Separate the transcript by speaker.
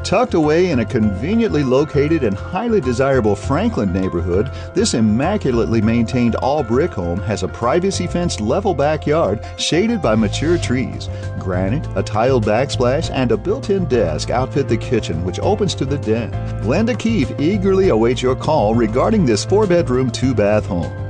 Speaker 1: Tucked away in a conveniently located and highly desirable Franklin neighborhood, this immaculately maintained all-brick home has a privacy-fenced level backyard shaded by mature trees. Granite, a tiled backsplash, and a built-in desk outfit the kitchen, which opens to the den. Glenda Keefe eagerly awaits your call regarding this 4-bedroom, 2-bath home.